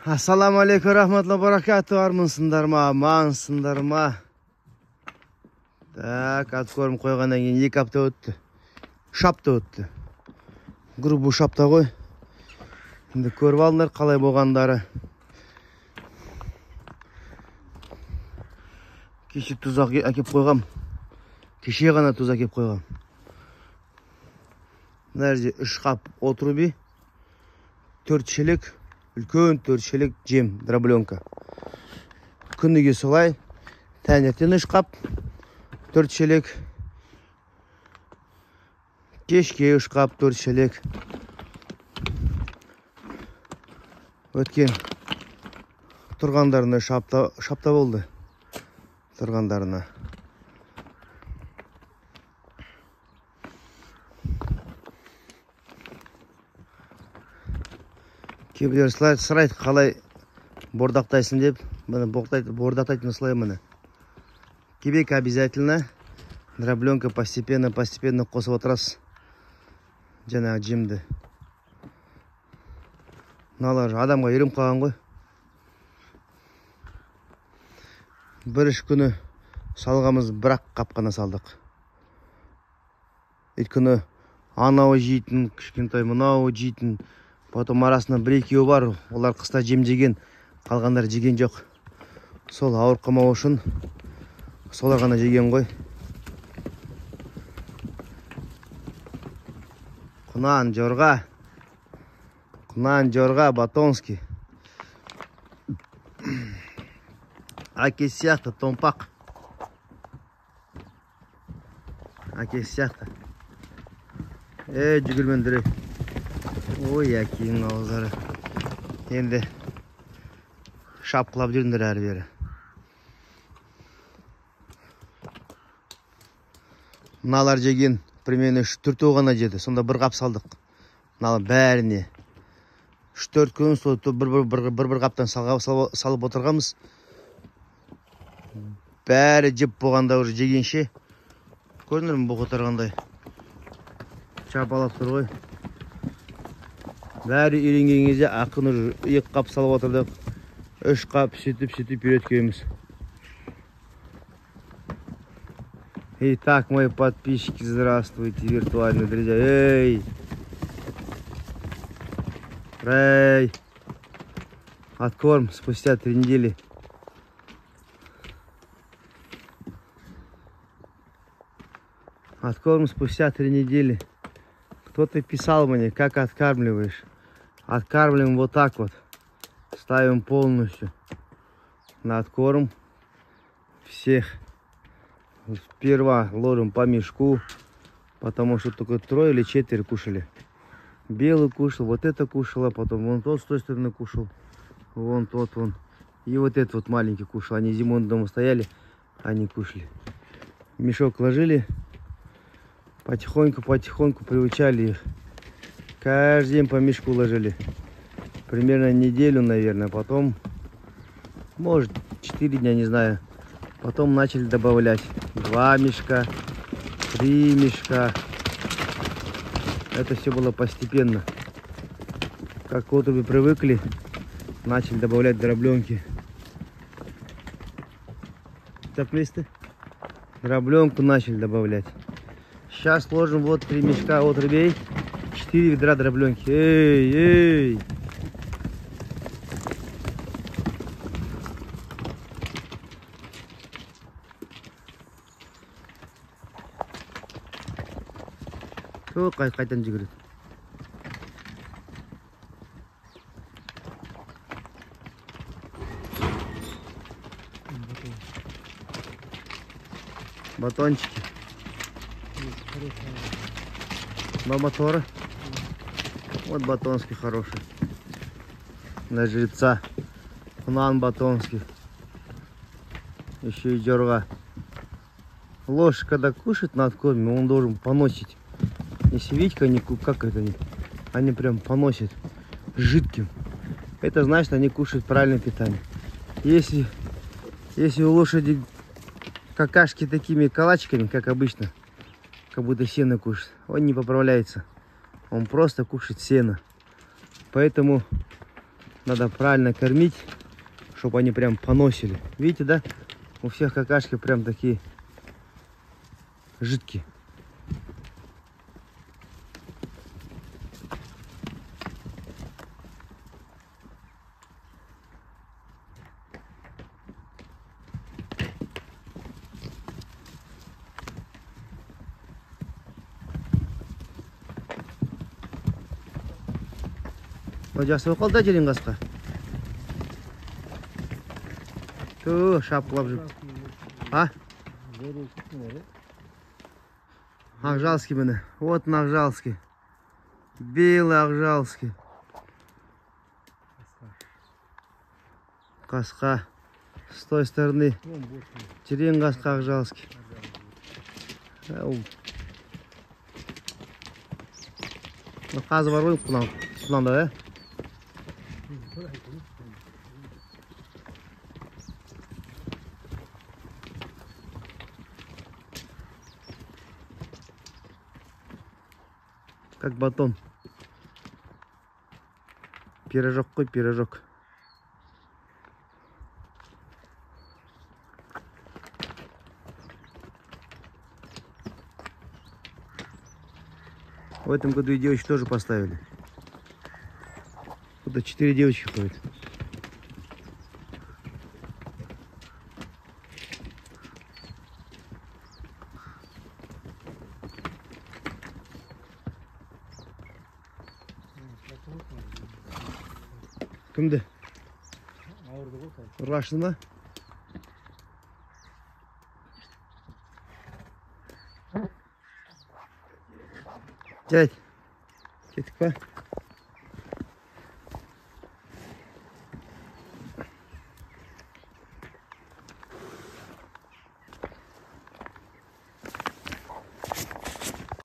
Assalamu alaikum rahmatullohi barakatuh. Armысыңдар ма, амансыңдар ма? Так, откормын қойғаннан кейін 2 апта өтті. 3 апта өтті. Грубо 3 апта ғой. Енді көріп алыңдар қалай болғандары. Кеше тұз әкеп қойғам. Кеше ғана тұз әкеп қойғам. Мына жерде 3 қап отруби, 4 шелек, үлкен 4 шелек жем, дробленка. Күніге солай, таңертең 3 қап, 4 шелек, кешке 3 қап, 4 шелек. Өткен тұрғандарына шапта болды. Тұрғандарына. Кейбіреулер сұрайды, қалай бордақтайсың деп. Міне бордақтайтын осылай міне. Кебек обязательно. Дробленка постепенно қосып отырасыз. Жаңағы жемді. Мыналар адамға үйреніп қалған ғой. Бір-үш күні салғамыз, бірақ қапқана салдық. Өйткені анауы жейтін, кішкентай мынауы жейтін. Потом арасында 1-2 бар, олар қыста жем жеген, қалғандар жеген жоқ. Сол ауыр қамау үшін солар ғана жеген ғой. Құнан жорға, батонский. Әке сияқты томпақ. Әке сияқты. Жүгірмендірек. Ой, әкенің ауыздары. Енді шапқылап жүріндір әрі бері. Мыналар жеген примерно 3-4 ғана жеді. Сонда бір қап салдық. Мыналар бәріне. 3-4 күн сол бір қаптан салып отырғамыз. Бәрі жеп болғанда уже жегенше. Көрінір ме бұғы тұрғандай? Чапалап тұр ғой. Бәрі үйренген кезде ақын уже 2 қап салып отырдық. 3 қап сөйтіп үйреткенбіз. Итак, мои подписчики, здравствуйте, виртуальные друзья. Эй! Откорм спустя 3 недели. Откорм спустя 3 недели. Кто-то писал мне, как откармливаешь. Откармливаем вот так вот. Ставим полностью на откорм всех. Сперва ложим по мешку, потому что только 3 или 4 кушали. Белый кушал, вот это кушала, потом вон тот с той стороны кушал, вон тот вон. И вот этот вот маленький кушал. Они зимой дома стояли, они кушали. Мешок ложили, потихоньку приучали их. Каждый день по мешку ложили. Примерно неделю, наверное. Потом, может, 4 дня, не знаю. Потом начали добавлять 2 мешка, 3 мешка. Это все было постепенно. Как вот вы привыкли, начали добавлять дробленки. Так, листы? Дробленку начали добавлять. Сейчас ложим вот 3 мешка отрубей, 4 ведра дробленки. Эй! Қайтан жүгіреді. Батончики. Моторы. Вот батонский хороший. На жреца. Құнан батонский. Еще и жорға. Ложь, когда кушает на откорме, он должен поносить. Если видите, как это они прям поносят жидким. Это значит, они кушают правильное питание. Если у лошади какашки такими калачиками, как обычно, как будто сено кушает, он не поправляется. Он просто кушает сено. Поэтому Надо правильно кормить, чтобы они прям поносили. Видите, да? У всех какашки прям такие жидкие. Жақсы болып қалды жерен қасқа. Ту, шапқылап жүр. А? Ақжалский міне. Вот Ақжалский. Белый Ақжалский. Қасқа. С той стороны. Терең қасқа Ақжалский. Қазы бар ғой құланда, как батон. Пирожок қой, пирожок. В этом году и девочки тоже поставили. Тут 4 девочки ходят. Кімді? Ұрғашты ма? Жарайды. Кеттік па?